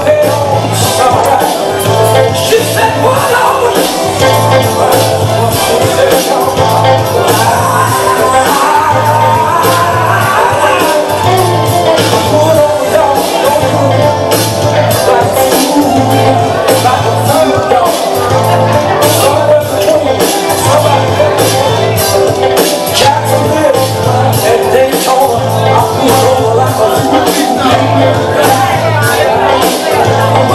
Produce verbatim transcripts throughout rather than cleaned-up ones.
I'm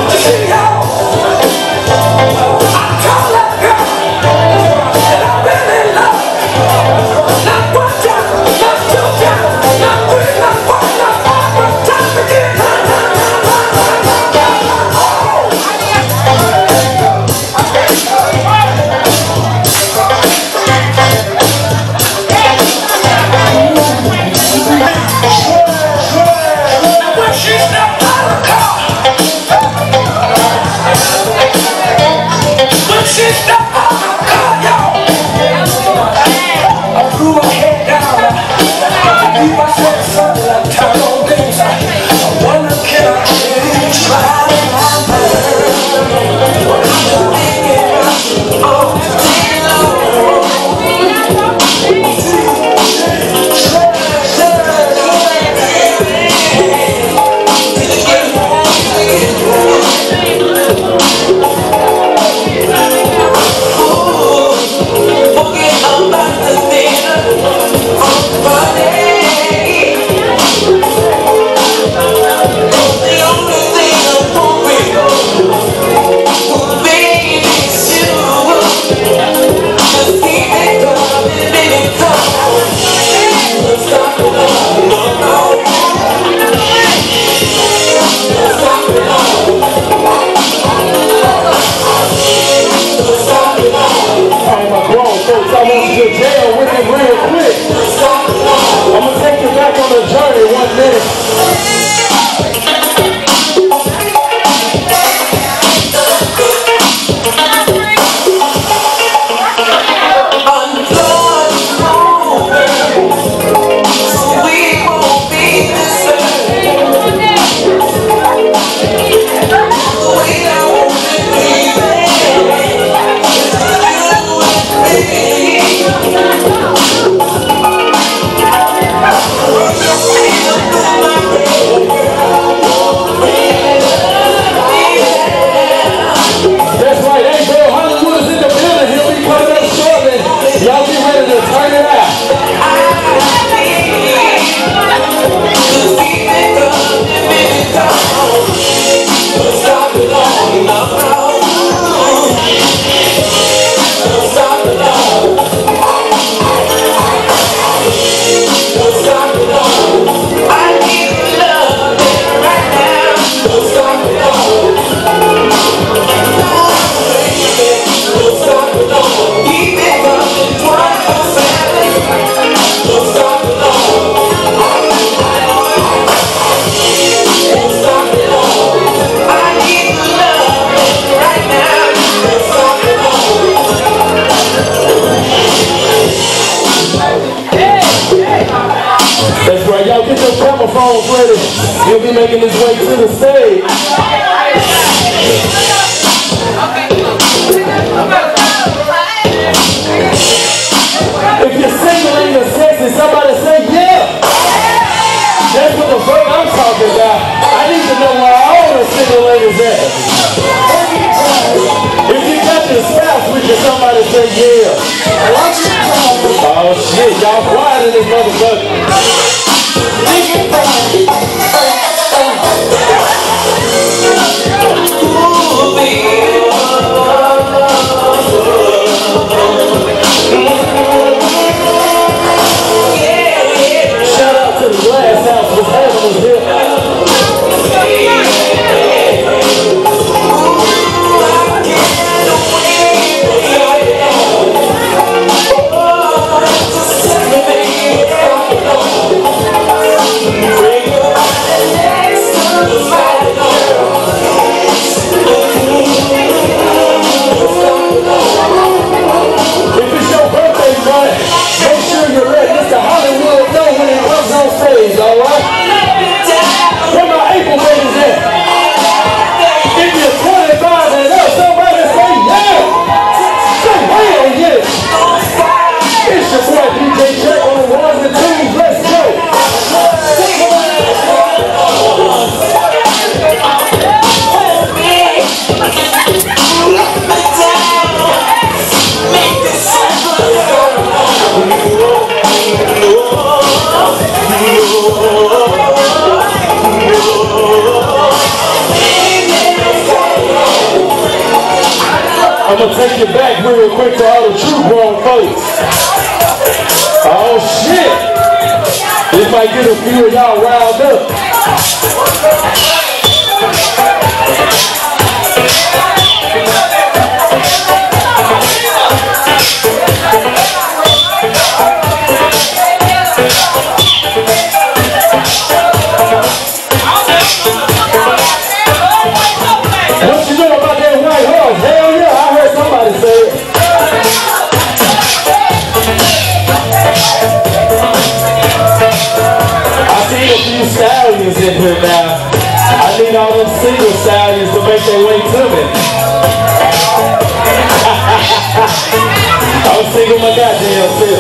I'm gonna take it back real quick to all the true grown folks. Oh shit! This might get a few of y'all riled up. What you know about that white horse? Hell yeah, I heard somebody say it. I see a few stallions in here now. I need all them single stallions to make their way to me. I'm single my goddamn self.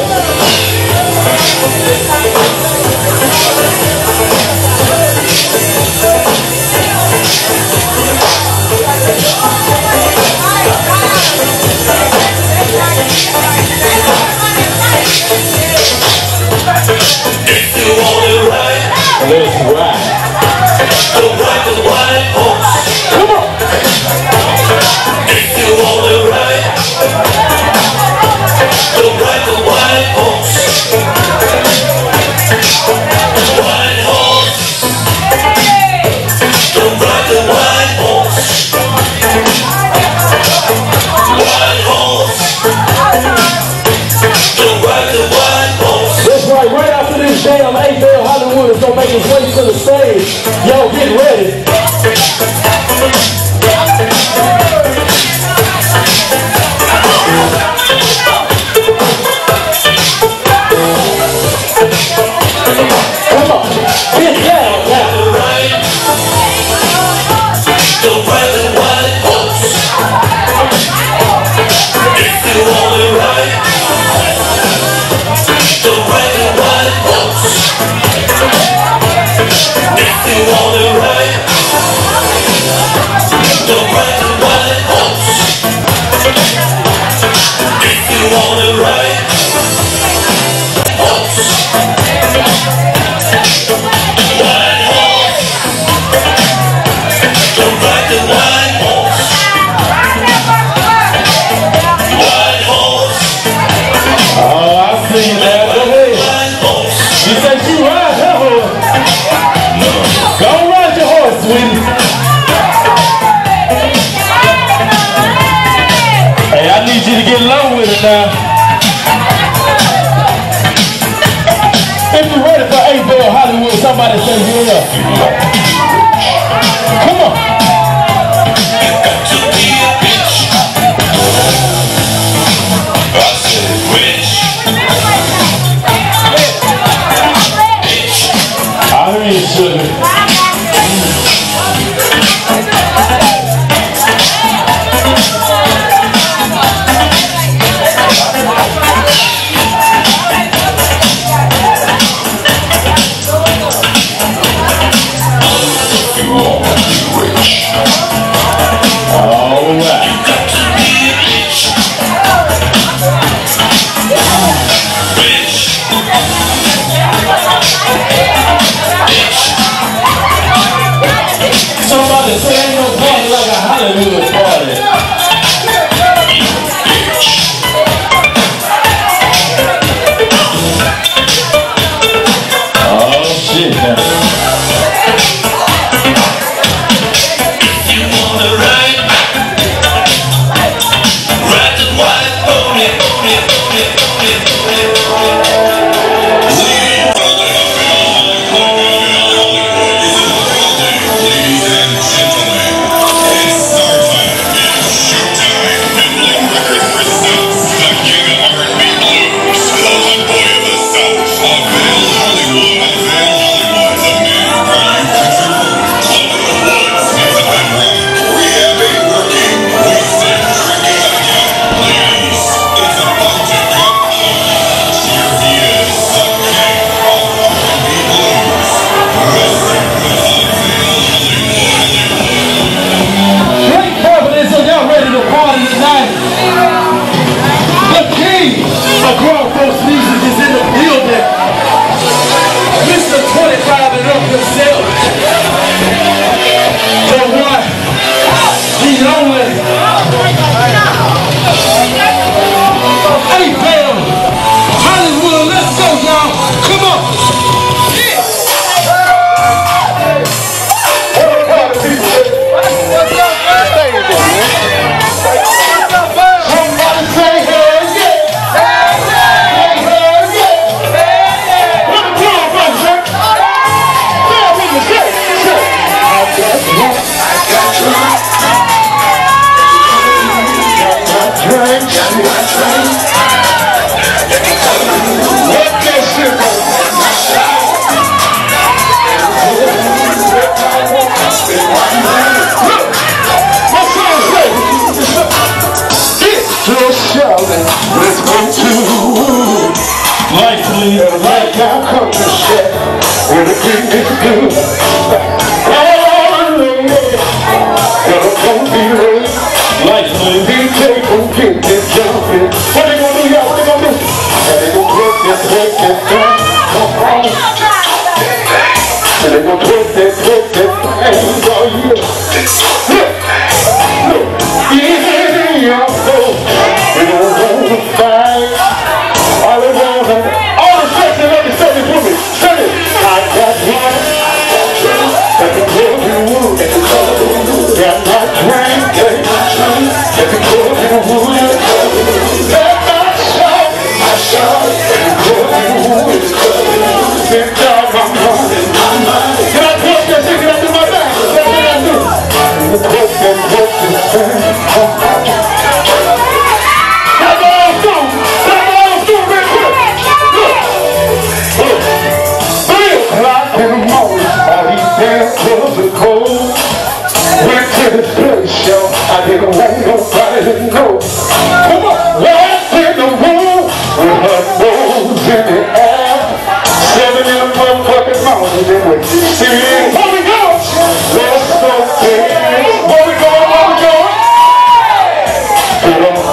Let's ride. Go ride the white horse. Come on. If you wanna ride, go ride the white horse. White horse. Go ride the white horse. White horse. Go ride the white horse. That's right, right after this damn eight Bell Hollywood is gonna make its way to the stage. Yo, get ready. Come on, get down now. Go ride the white horse. If you wanna ride, go ride the white horse. If you wanna ride, go ride the white horse. If you wanna ride, horse. White horse. Go ride the white horse. White horse. Oh, I see you now. Go ahead. White horse. You said you ride that horse. Go ride your horse, sweetie. Hey, I need you to get low with it now. If you're ready for eight Bell Hollywood, somebody say yeah. Come on. You got to be a bitch. I said rich. Bitch. I heard you, sugar. You wanna be rich. shouting, let's go to Likely, right now come to share where the king is good. Oh, gonna go be late. Likely, D J gon' get this jumping. What they gonna do, y'all? What they gonna do? And they gon' twerk this, twerk this, twerk. Come on. And they gon' twerk this, twerk this, twerk. Oh, yeah. Look, look, yeah, y'all go. We don't wanna fight. All they wanna, all the sex and every stuff is with me. Say it. I got one. That can tell you wood. Got my drink. That can tell you wood. Let my shout, my shout. That can tell you wood. Sit down, my mind. Can I talk that shit? Can I do my back? What can I do? What can I do? This place, yo, I didn't want nobody to know. Come on, lost in the room with her nose in the air, seven in the motherfucking mountains, and we're singing. Where we go? Let's go, baby. Where we go? Where we go? Get on.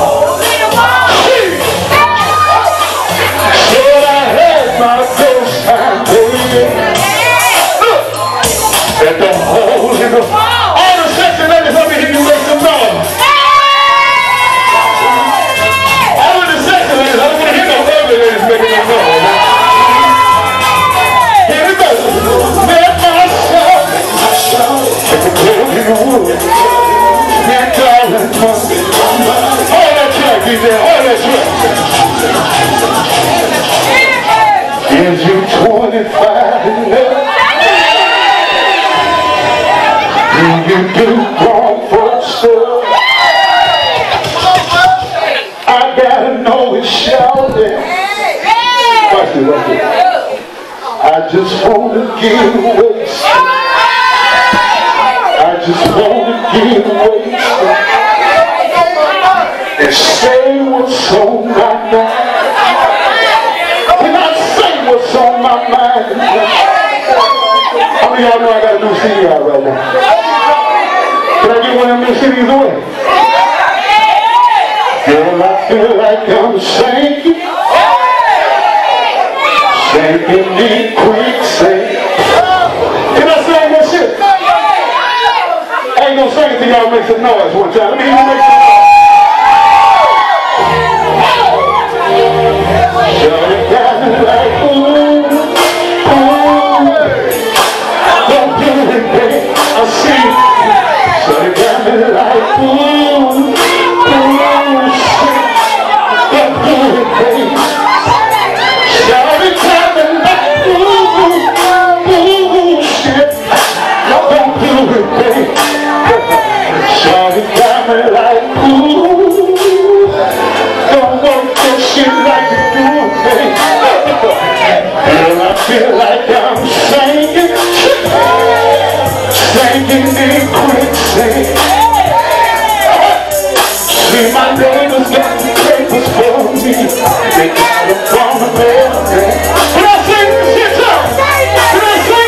Said I had my ghost time, baby. Look at the hole in the. Is you twenty-five enough? Do you do wrong for stuff? I gotta know it's shouting. Watch it, watch it. I just wanna get wasted. I just wanna get wasted and say what's on my mind. Can I say what's on my mind? How many of y'all know I got a new C D out right now? Can I get one of them new C Ds away? Girl, I feel like I'm sinking, sinking in quicksand. Can I sing that shit? I ain't gonna sing it till y'all make some noise one time. Let me hear you make some noise. Shut it down like ooh, ooh. Don't do it, babe. I see. Shut it down like ooh, ooh, shit. Don't do it, babe. Shut it down like ooh, ooh, shit. Don't do it, babe. Shut it down like ooh. Don't want that shit like you do, babe. Girl, I feel like I'm sinking, sinking in quicksand. See, my neighbors got the papers for me. They got them from the mailman. Can I sing this shit up? Can I sing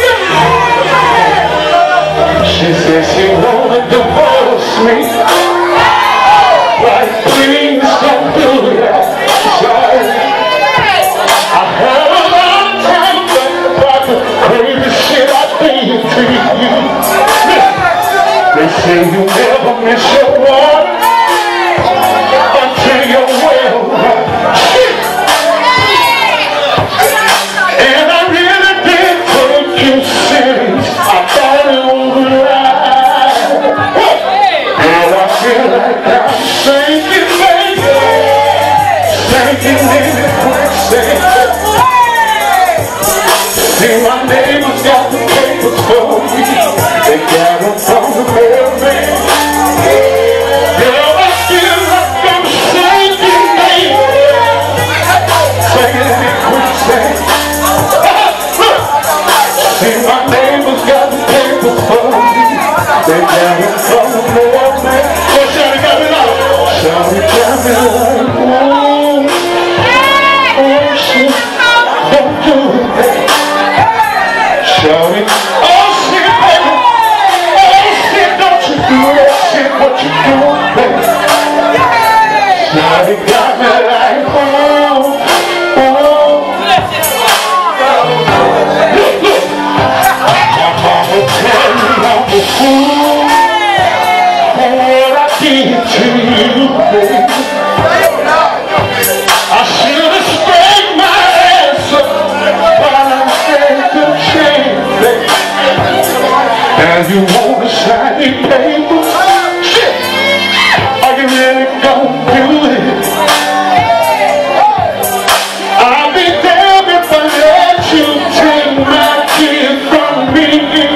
it? She said she wanna divorce me. Like, please don't do that. I had a long time about the crazy shit I did to you. They say you never miss your water until you're well run. And I really did take you serious. I thought it was right. Girl, I feel like I'm sinking, baby, sinking in the quicksand. See, my neighbors got the papers for me. They got them from the mailman. Girl, I feel like I'm sinking, baby, sinking in the quicksand. See, my neighbors got the papers for me. They got them from the mailman. Oh, Shawty got me loud. Shawty got me loud. what I did to you, baby. I should have sprayed my ass up while I said to change, baby. Now you want a shiny paper? Shit! Are you really gonna do it? I'll be damned if I let you take my kid from me.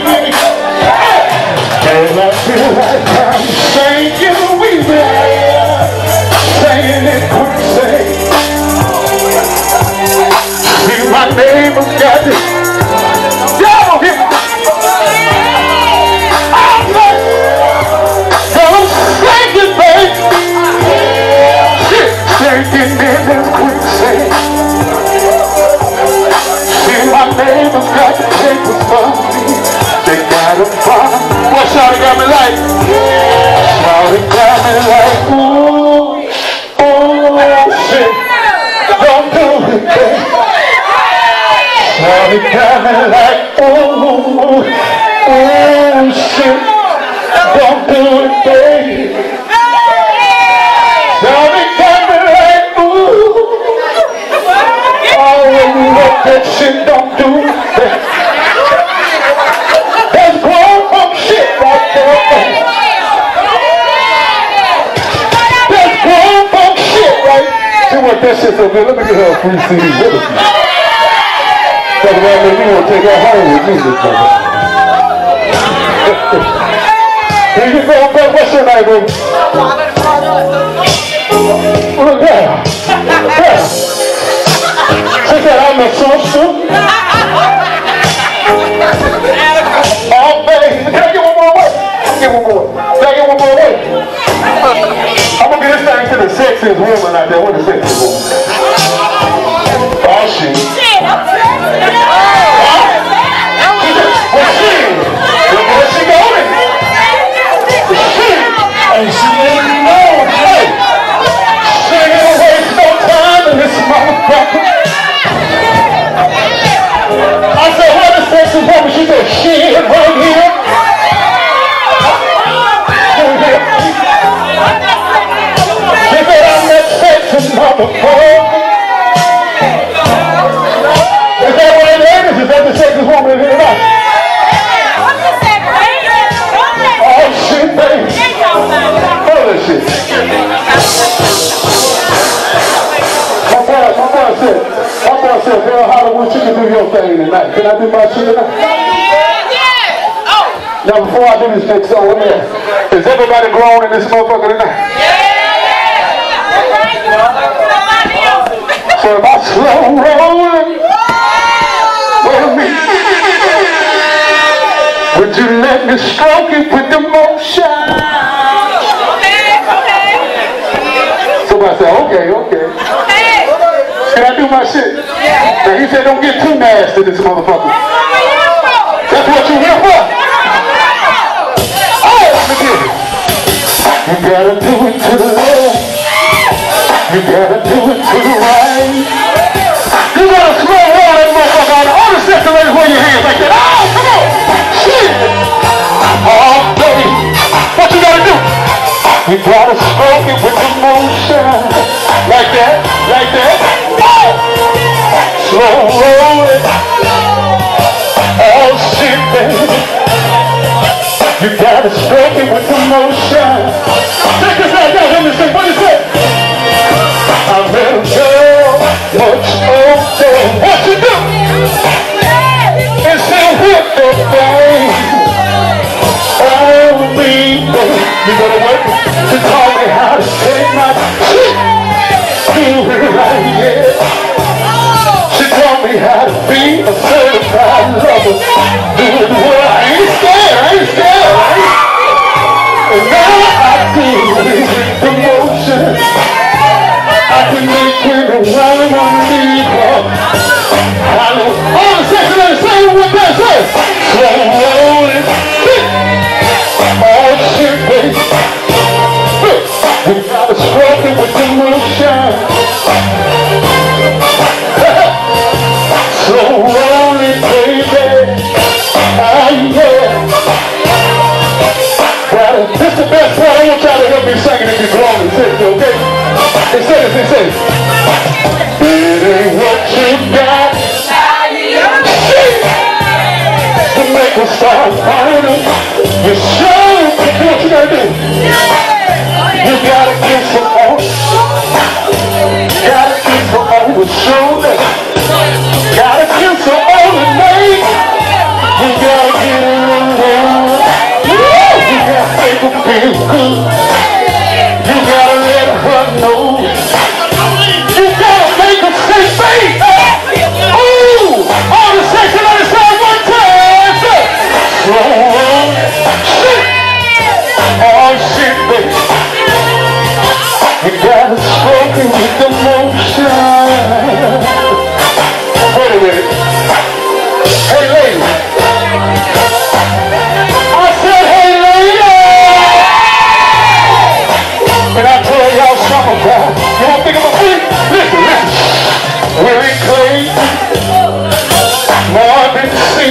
And I feel like I'm singing we will, saying it quick, say. See, my neighbor got it. Y'all hit me. I'm like, don't sing it, baby. Shit, singing in this quick, say. See, my neighbor got the papers for me. They got a farm. What Shawty got me like? Shawty got me like, ooh, ooh, shit. Don't do it, baby. Shawty got me like, ooh, ooh, shit. Don't do it, baby. Shawty got me like, ooh. Oh, when you look that shit, don't do it, baby. That shit so good, let me get her a free C D. What is she? Talk about me, you want to take her home with me this time. Here you go, baby. What's your name, baby? Look at her. Yeah. She said, I'm a sister. Oh, baby. Can I get one more way? Get one more. Can I get one more way? I'm gonna get this thing to the sexiest woman out there. What the sexiest woman? Oh, shit. Shit, I'm trying. Well, shit. Look where she going. Shit. And she ain't know. Hey. She ain't gonna waste no time in this motherfucker. I said, what the sexiest woman? She said, shit, right here. Motherfucker. Is that what it is? Is that the sexiest woman in here tonight? Oh shit, baby. Hold that shit. My boy, my boy said, my boy said, girl, Hollywood, you can do your thing tonight. Can I do my shit tonight? Now before I do this next song, let me ask, is everybody grown in this motherfucker tonight? So if I slow rolling with me, would you let me stroke it with the motion? Somebody said, okay, okay. Can I do my shit? Now he said, don't get too nasty, this motherfucker. That's what you here for. Oh, let me get it. You gotta do it to the left. You gotta do it to the right. You gotta slow roll that motherfucker on the other second, ladies, wave your hands like that. Oh, come on! Shit! Oh, baby. What you gotta do? You gotta stroke it with emotion. Like that, like that. Oh! Slow roll it. Oh, shit, baby. You gotta stroke it with emotion. Check this out, y'all. Let me sing. What you say? I'm a little girl, much older. What you do? It's a whip the thing. Oh, me, you gotta work to tell me how to say my shit. Do it right, yeah. She taught me how to be a certified lover. Do it well. I ain't scared, I ain't scared, I ain't. And now I do it with emotion. I can make it around on me, but I don't. All the sex and say what that says. Slow rolling, all shit, baby. You gotta stroke it with emotion. Slow rolling, baby. Ah, yeah. Well, this is the best part. I want y'all to help me sing it if you're grown and sing, okay? It says, it says, it ain't what you got to make us start fighting. You show what you gotta do. You gotta get some on. Gotta get some on the shoulder. Gotta get some on the leg. You gotta get it in there. You gotta make her feel good. You gotta let her know. You gotta make her say, baby. Ooh, all the section on the side one time. Slow on. Oh shit, baby. You gotta stroke it with the motion. Wait a minute. Hey lady. I said hey lady. And I tell y'all something about it. You wanna think about it? Listen, listen. Willie Clay, Marvin C.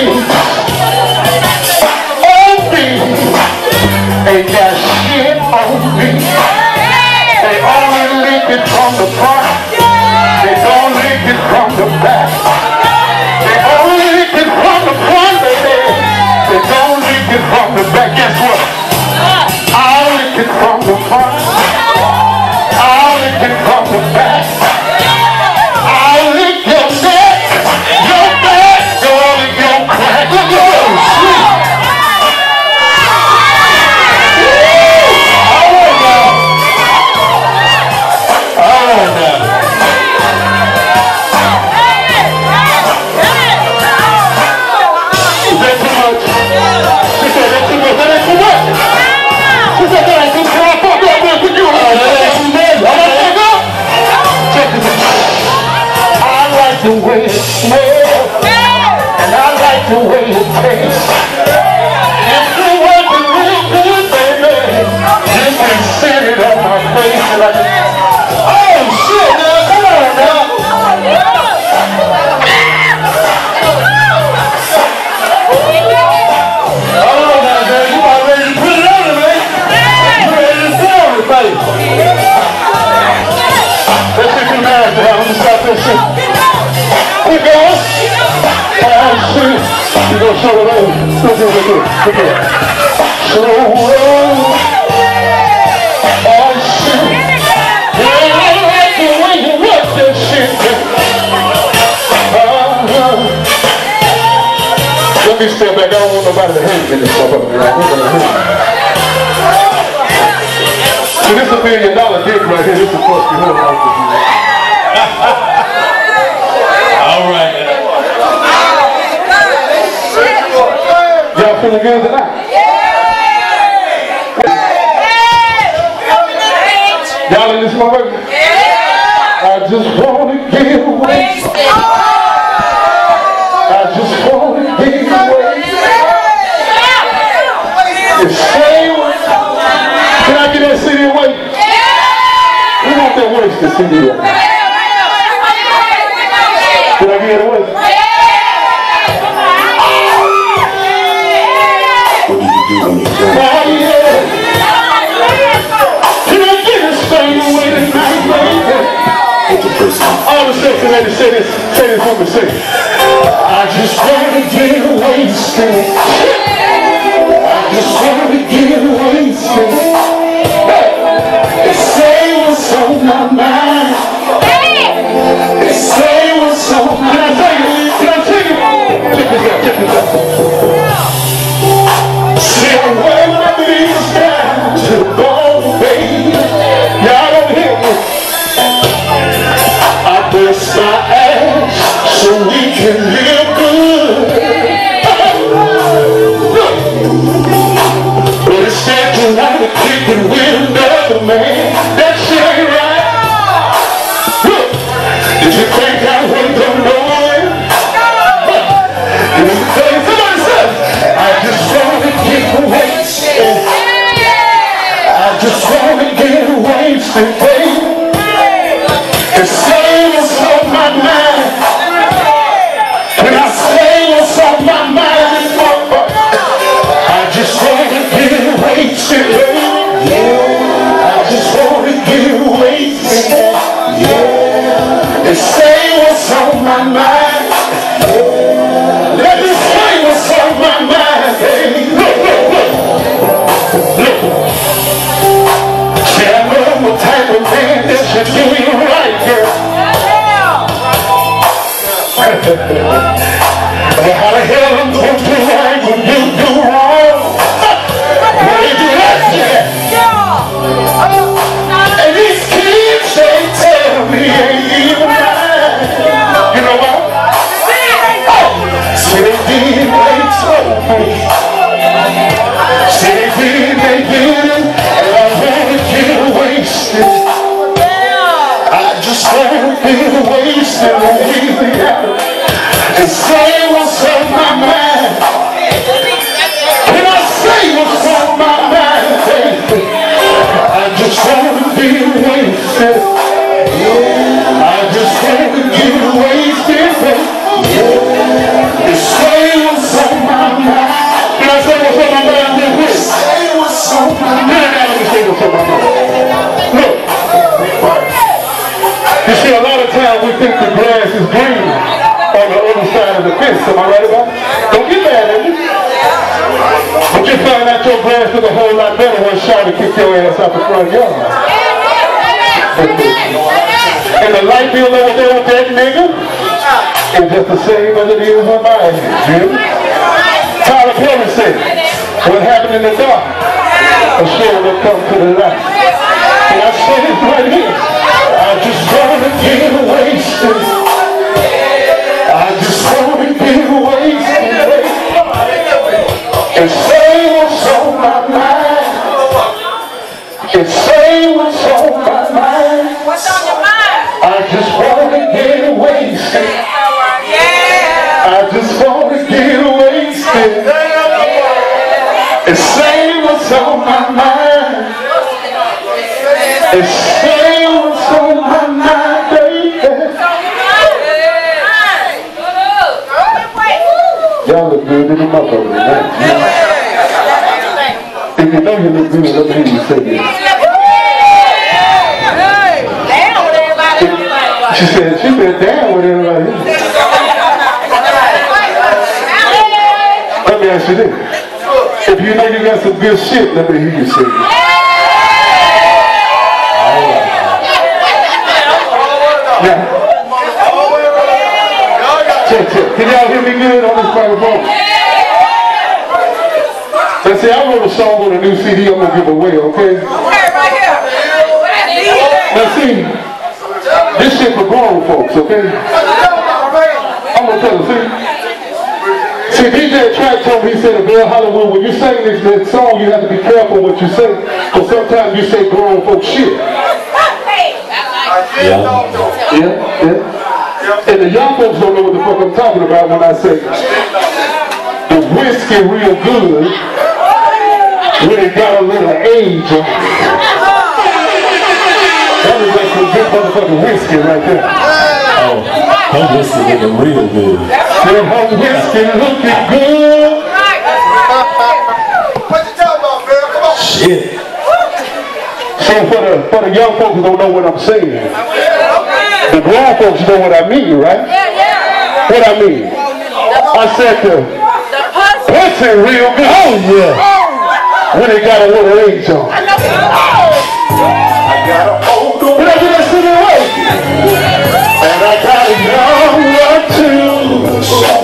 O B ain't got shit on me. They only lick it from the front. They don't lick it from the back. They only lick it from the front, baby. They don't lick it from the back. Guess what? I'll lick it from the front. I'll lick it from the back. I'll lick your neck, your back, girl, and your crack. Look at those sweet. All right now. All right now. Is that too much? She said that's too much. That ain't too much. She said that ain't too much. I fucked up with you. Oh, that ain't too much. I want to fuck up. Check this out. I like the way it smells. And I like the way it tastes. If you want it real good, baby, you can send it on my face like this. Oh shit, now come on now. Oh now, man, you about ready to put it on it, man. You ready to sell it, baby. Let's get your marriage down. Let me stop this shit. Here goes. Oh shit. You gonna show it over. Look here, look here, look here. Show it. Oh shit. Yeah, I like the way you work this shit. Uh-huh. Let me step back. I don't want nobody to hurt in this motherfucker. See, this is a million dollar dick right here. This is supposed to be hooked off of you. All right. Y'all feeling good tonight? Y'all in this motherfucker? I just wanna get wasted. I just wanna get wasted. It's say what? Can I get that C D away? Who want that wasted C D away? Can I get it away? What did you do when you said that? Oh yeah. Can I get this thing away tonight, baby? All the sexy ladies say this, say this for me, say it. I just wanna get wasted. I just wanna get wasted. They say what's on my mind. They say what's on my mind. Can I take it? Can I take it? Check this out, check this out. See, I'm wearing my knees down to the bone, baby. Y'all don't hear me. I bust my ass so we can live good. But it's sad tonight to kick it with another man. That shit ain't right. Look, did you think I wouldn't go nowhere? Let me tell you, somebody said, I just wanna get wasted. I just wanna get wasted, baby. And say what's on my mind. When I say what's on my mind, I just wanna get wasted, baby. Yeah. But how the hell I'm going to right when you do wrong? When you do that shit? And these kids, they tell me ain't even mine. You know what? See, they did, they told me. See, they did, they did it, and I wanna get wasted. I just wanna get wasted on Louisiana and say what's on my mind. Can I say what's on my mind, baby? I just wanna get wasted. I just wanna get wasted, baby. And say what's on my mind. Can I say what's on my mind, baby? Say what's on my mind. Let me say what's on my mind. Look. You see, a lot of times we think the grass is green on the other side of the fence. Am I right about it? Don't get mad at me. But you find out your grass is a whole lot better when Shawty kick your ass out the front yard. And the light bill over there with that nigga is just the same as it is on mine, Jim. Tyler Perry said, what happened in the dark, a show will come to the light. And I said it right here. I just wanna get wasted. I just wanna get wasted. And say what's on my mind. And say what's on my mind. What's on your mind? I just wanna get wasted. Yeah. I just wanna get wasted. And say what's on my mind. And say what's on my mind, baby. Y'all look good in the motherfucker tonight. If you know you look good, let me hear you say this. She said, she said, damn with everybody. Let me ask you this. If you know you got some good shit, let me hear you say this. Now, check, check. Can y'all hear me good on this microphone? Let's see, I wrote a song on a new C D I'm going to give away, okay? Now see, this shit for grown folks, okay? I'm going to tell you, see? See, D J Track told me, he said, Bill Hollywood, when you sing this, this song, you have to be careful what you say, because sometimes you say grown folks shit. Yeah. Yeah, yeah. And the young folks don't know what the fuck I'm talking about when I say the whiskey real good when it got a little age. That was like some good motherfucking whiskey right there. Oh, her whiskey looking real good. Said her whiskey looking good. What you talking about, Bill? Come on. Shit. So for the, for the young folks who don't know what I'm saying, the grown folks know what I mean, right? Yeah, yeah. What I mean? I said the pussy real good. Oh yeah. When it got a little age on. I got a old one. Did I get that shit away? And I got a young one too.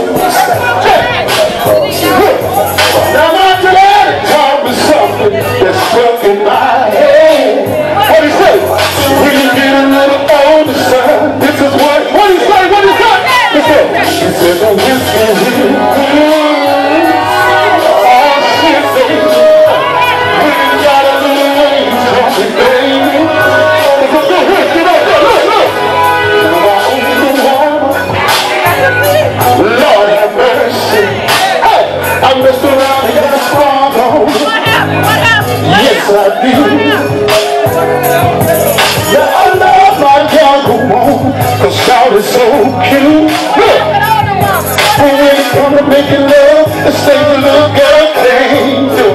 Now my dad taught me something that's stuck in my head. What he say? When you get a little older, son, this is what. What he say? What he say? He said, he said the whiskey is real good. Oh shit, baby. When you got a little age on me, baby. It's a good whiskey. Look, look, look, look. My only woman. Lord have mercy. Hey, I messed around and got a sprung on. What happened? What happened? Yes, I do. Yeah, I love my younger woman, cause God is so cute. Look, but when it comes to making love, it's thing the little girl can't do.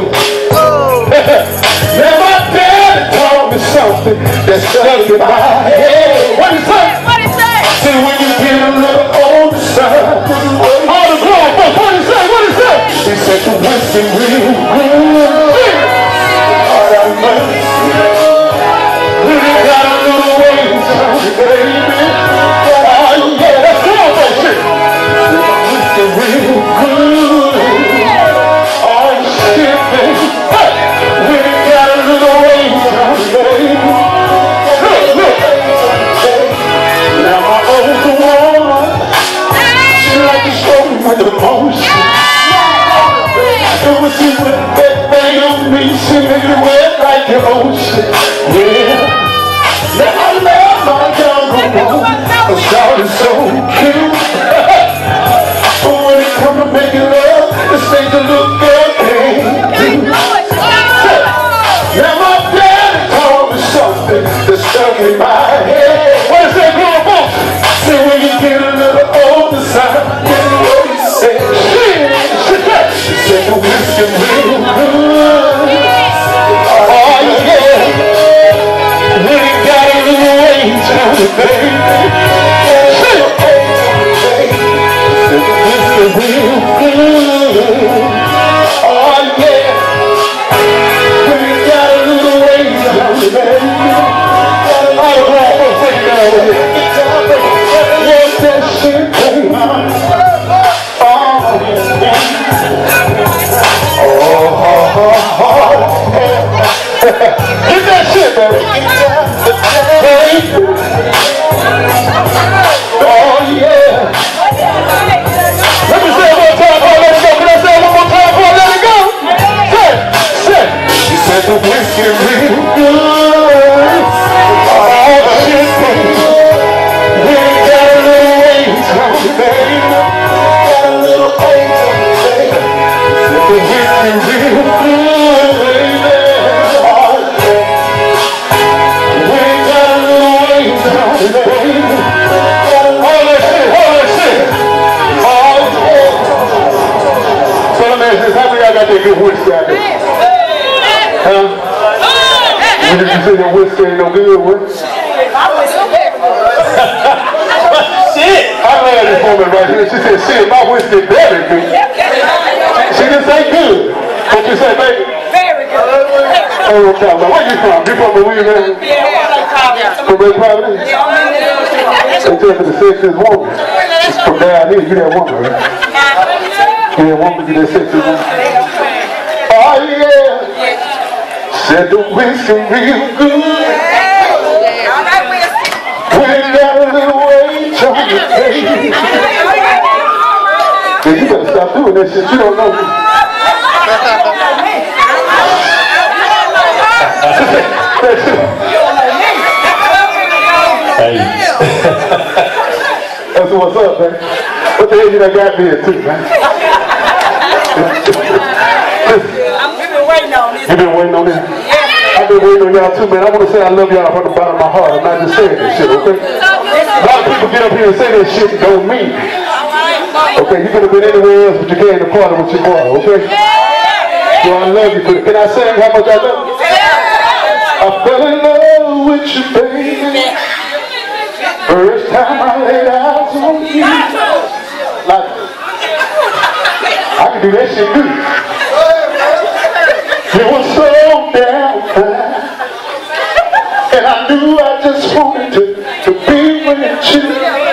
Now my daddy taught me something that's stuck in my head. What is that? What is that? See, when you get a little older, son, all the grown folks, what is that? What is that? He said the whiskey real good. Lord have mercy. When you got a little ways on you, baby. Oh yeah, that's grown folks shit. my whiskey ain't no good with. Shit! I love this woman right here. She said, shit, my whiskey very good. She didn't say good. What you say, baby? Very good. Oh, okay. Where you from? You from Louisiana? From Red Providence? They tell me the sexiest woman. From down here, you that woman, right? You that woman, you that sexiest woman. Oh, yeah. Said the whiskey real good. When it got a little weight on your face. Yeah, you better stop doing that shit. You don't know me. Hey. That's what's up, man. What the hell you done got me here too, man? We've been waiting on this. You been waiting on this? I've been waiting on y'all too, man. I want to say I love y'all from the bottom of my heart. I'm not just saying this shit, okay? A lot of people get up here and say that shit don't mean it. Okay, you could have been anywhere else, but you came to party with your boy, okay? So I love you for it. Can I say how much I love you? I fell in love with you, baby. First time I laid eyes on you. Like, I can do that shit good. You were so damn fine. And I knew I just wanted to, to be with you.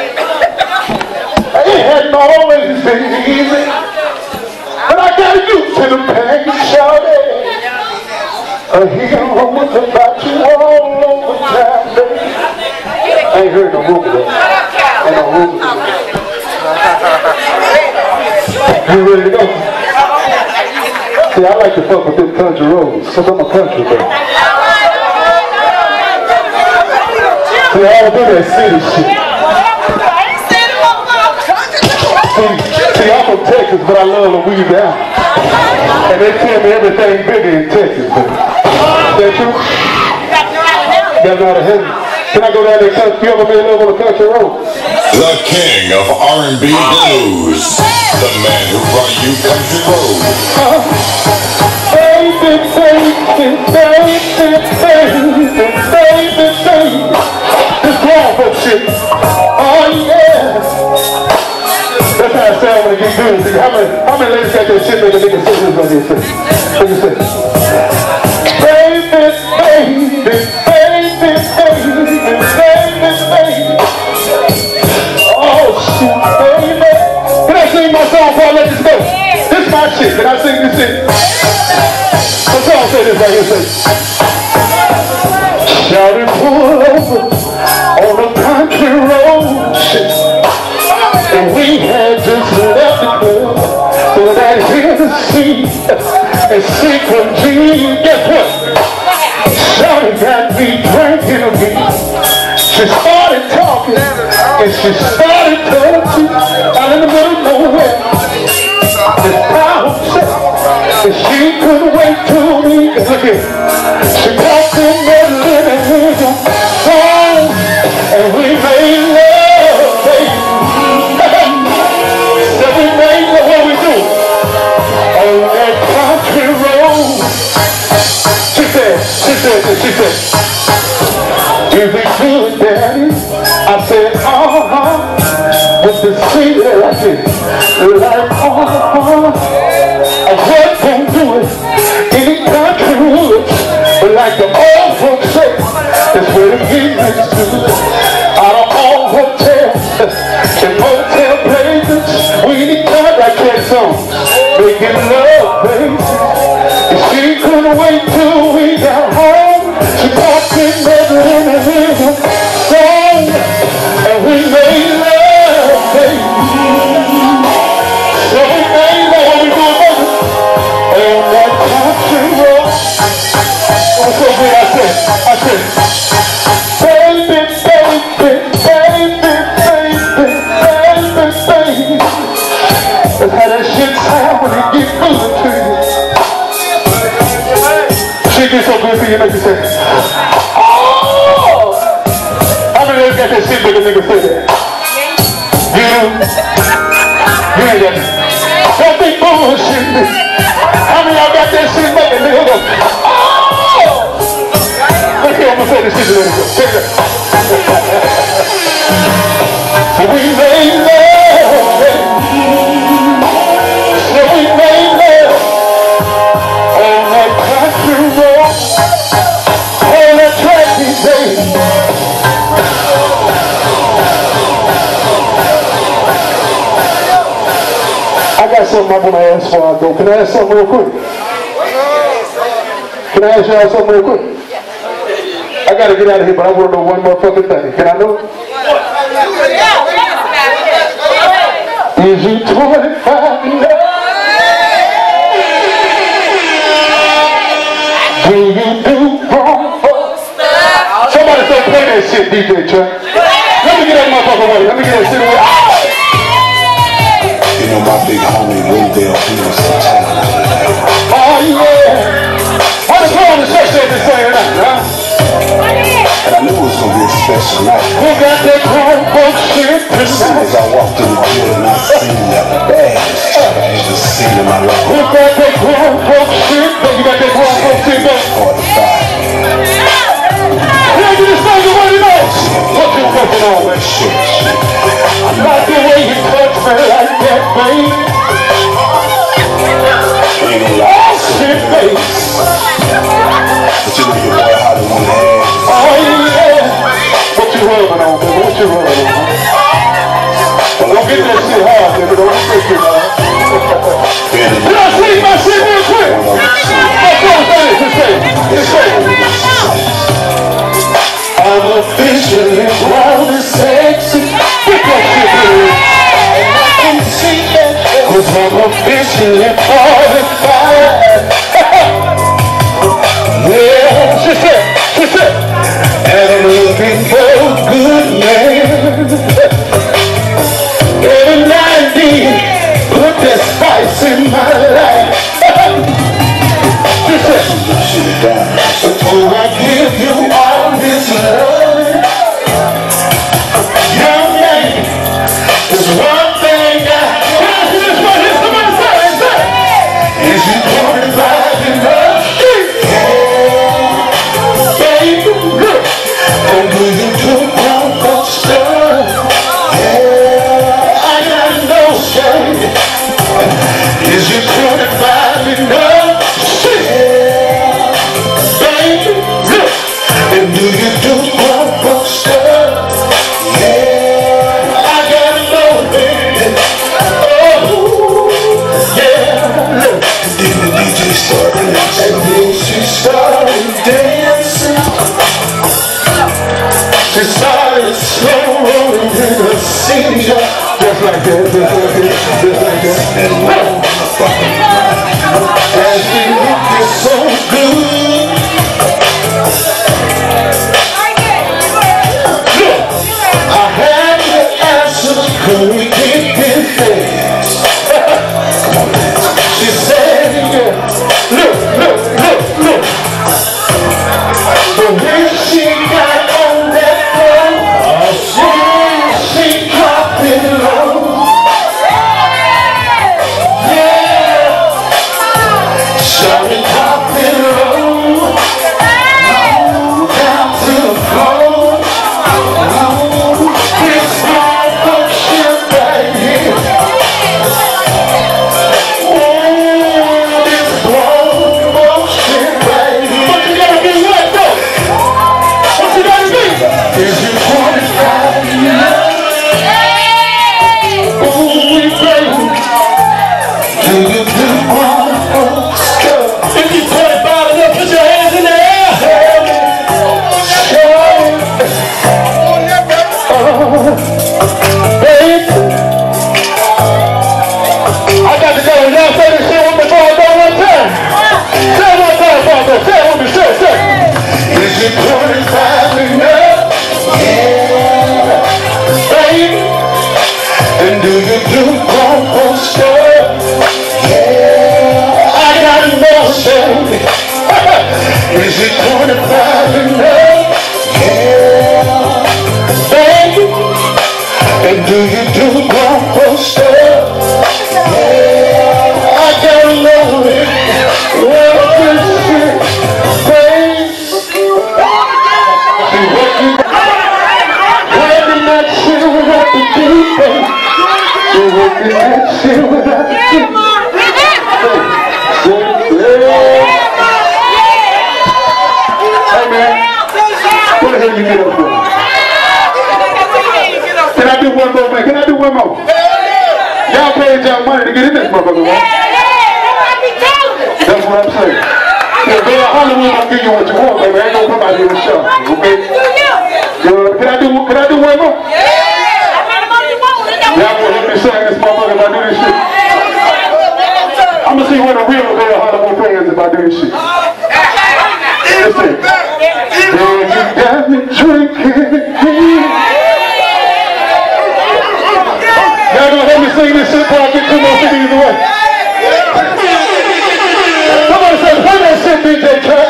It hadn't always been easy, but I got used to the pain, shawty. A hero was about you all over town, baby. I ain't heard no rumor though. Ain't no rumor. You ready to go? See, I like to fuck with them country roads, because I'm a country boy. See, I don't do that city shit. See, see, I'm from Texas, but I love Louisiana. And they tell me everything bigger in Texas, but is that true? You got out of heaven. Can I go down there and country? You ever been live on a country road? The king of R and B blues, the man who brought you country road. Uh, baby, baby, baby, baby, baby, baby, baby. This grown folk shit. Oh yeah. That's how I sound when it gets good. See, how many, how many ladies got that shit make a nigga say this like this? What you say? Baby, baby, baby, baby, baby, baby. Oh shit, baby. Can I sing my song before I let this go? This is my shit. Can I sing this shit? What song say this right here? Say, shout and pull over on a country road. Shit. And we had just left the club so that here to see and see from G. Guess what? Shawty got me drinking again. She started talking and she started touching out in the middle of nowhere. This power set and she couldn't wait till we look at. She walked in that living room home and we made love, baby. She said, is it good, Daddy? I said, uh-huh. With the sweet I said, like, uh-huh. And what can do it? Any country woods. But like the old folks say, that's where the music stood. Out of all hotels and motel places, we need time like that song. Making love, baby. And she couldn't wait till we got home. She walked in that living room song, and we made love, baby. So we made love, what we doing, baby? On that country road. I'm so good, I said, I said, baby, baby, baby, baby, baby, baby. That's how that shit sound when it gets good to you. She gets so good to you, make you say, oh! How many of you got that shit make a nigga say that? You do? You ain't got it. Don't be bullshit me. How many of y'all got that shit make a nigga go, oh! Look Let's go, I'm gonna say this shit. Check it out. We made love. So we made love on that country road, on that tracky day. I got something I want to ask before I go. Can I ask something real quick? Can I ask y'all something real quick? I got to get out of here, but I want to know one motherfucking thing. Can I know it? Is you twenty-five enough? Do you do wrong folks? Somebody start playing that shit, D J Chuck. Let me get that motherfucker away. Let me get that shit away. You know my big homie Wendell, he was some talent. Oh yeah. How the girl in the church they been saying that, huh? And I knew it was going to be a special night. Who got that grown folks shit As soon tonight? as I walked in the building, I seen that baddest chick I ever seen in my life. Who got that grown folks shit? You got that grown folks shit, though? forty-five. Can I get this thing away tonight? What you working on, man? Shit, shit. I like the way you touch me like that, babe. Ain't no lie. Shit, babe. But you know your boy Hollywood had. Oh yeah. What you rubbing on, baby? What you rubbing on, man? Don't get that shit hard, baby. Don't get that shit hard. Can I see my shit real quick? My phone say it. Just say it. Just say it. I'm officially wild and sexy. Get that shit here. And I can see that. Cause I'm officially forty-five. Yeah, she said, she said. And I'm looking for a good man. Every ninety, put that spice in my life. She said, before I give you all this love, young man, there's one thing I can I see this one here? Somebody say it, say it. Is you twenty-five enough? Yeah, baby, look. And do you do wrong for stuff? Yeah, I got no shame. Is you twenty-five enough? Yeah, baby, look. And do you do wrong for stuff? Yeah, I got no shame. Oh, yeah, look. And then the D J started dancing. And then she started dancing. She started slow rolling in a seizure. Just like that, just like that, just like that. And one motherfucking And she looked so good. Look, I had to answer, could we get this fast? She said, yeah. Look, look, look, look. But when she got on that floor, she, she dropped it low. Yeah. You get up for? Can I do one more, man? Can I do one more? Y'all paid y'all money to get in this motherfucker, man. That's what I'm saying. Yeah, man, Hollywood will give you what you want, baby. I ain't gonna come out here and show. Okay? Yeah, can I do can I do one more? Y'all gonna help me sing this motherfucker if I do this shit? I'm gonna see what the real real Hollywood fans if I do this shit. Listen. Girl, you got me drinking. Y'all gonna help me sing this shit before I get two more C Ds away? Somebody say, play that shit, D J Cat.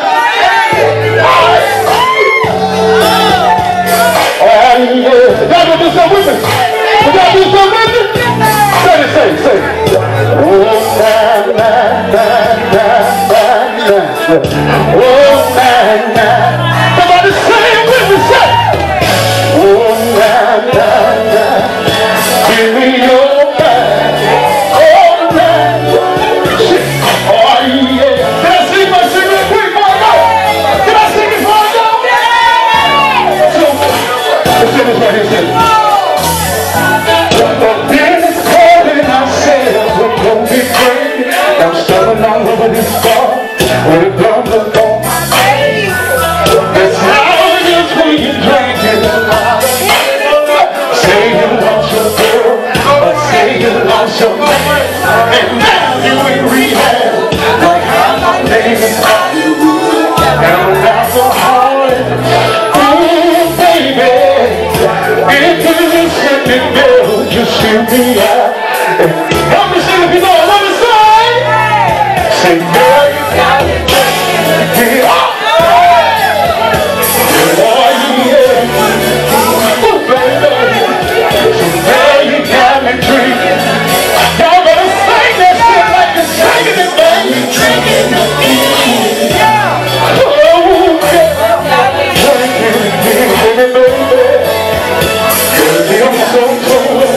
Oh, yeah. Y'all gonna do something with me? Y'all do something with me? Say it, say it, say it. Oh, na, na, na, na, na, na. Oh, na, na. Somebody say it with me, say it. Oh, na, na, na. Give me your back. Oh, na, na. Shit. Oh, yeah. Can I sing my shit real quick before I go? Can I sing it before I go? So, let's do this right here, say it. The business calling, I said we're gonna be great. I'm standing all over this bar where the drums are gone. It's how it is when you're drinking along. Say you lost your girl, or say you lost your man, and now you in rehab. Like how my name is Hollywood, and I'm alcoholic. Oh baby, if you said it, girl, just shoot me out. Help me sing if you know what I'm saying. Say, girl, you got me drinking. Oh, yeah. Oh, baby. So, girl, you got me drinking. Y'all better sing that shit like you're singing it, baby. Drinking again. Oh, yeah. Drinking again, baby. Girl, I'm so cold.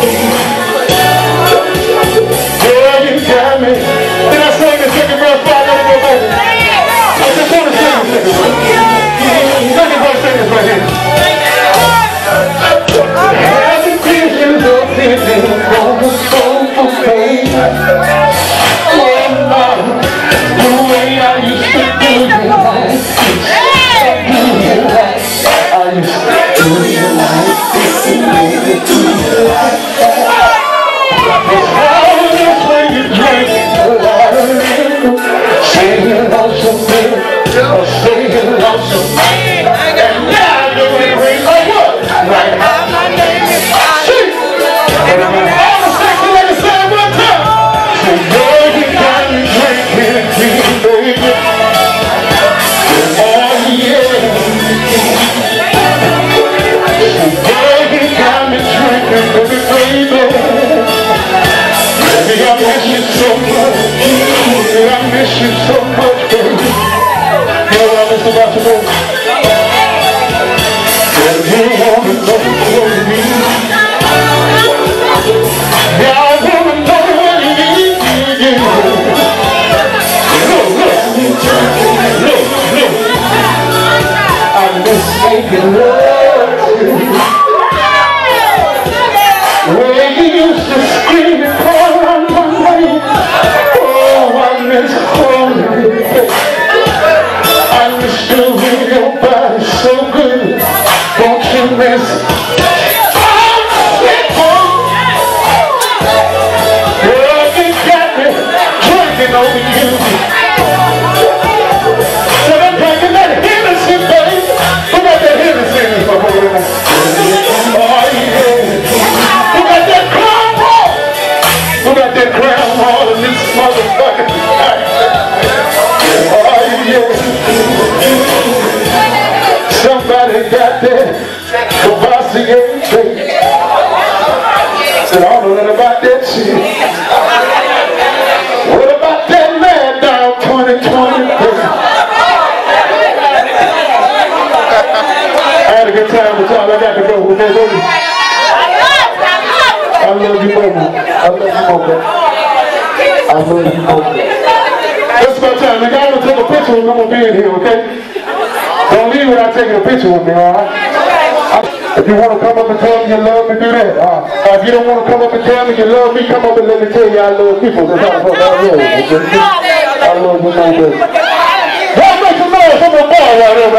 Girl, you got me. Did I sing the second verse before I gotta go back? I just want to sing the second verse. Second verse, sing this right here. Have the Christians up here on the sofa page. Oh, Lord, the way I used to do you like this. Do you like I used to do you like this and maybe do you like that. It's how it is when you drink a lot of liquor. Say you lost your man, or say you lost your man, and now you're in ring like what? Like how my name is Hollywood, and I'm all the sexy ladies say it one time. So girl, you got me drinking again, baby. Oh yeah. So girl, you got me drinking, baby, baby. Baby, I miss you so much. Baby, I miss you so much, baby. You know what I miss about you, baby? Baby, you wanna know what you need. Yeah, I wanna know what you need. Look, look. Look, look. I miss making love to you. Where you used to scream and call on my name. Oh, I miss calling you. I miss feeling your body so good. Don't you miss? Oh, shit, boy. Girl, you got me drinking over you. So I'm drinking that Hennessy, baby. Who got that Hennessy in this motherfucker? Oh, yeah. Who got that crown roll? Who got that crown roll in this motherfucker? Oh, yeah. Somebody got that Cavassier tape. Said, I don't know nothing about that shit. What about that Mad Dog twenty twenty, baby? I had a good time with y'all. I got to go with that, baby. I love you, Mo. I love you, Mo. It's my time. If y'all want to take a picture with me, I'm going to be in here, okay? Don't leave without taking a picture with me, all right? If you want to come up and tell me you love me, do that. Uh, uh, if you don't want to come up and tell me you love me, come up and let me tell you I love people. That's how I love you, okay? I love you, my baby. Y'all make some noise for my boy right there.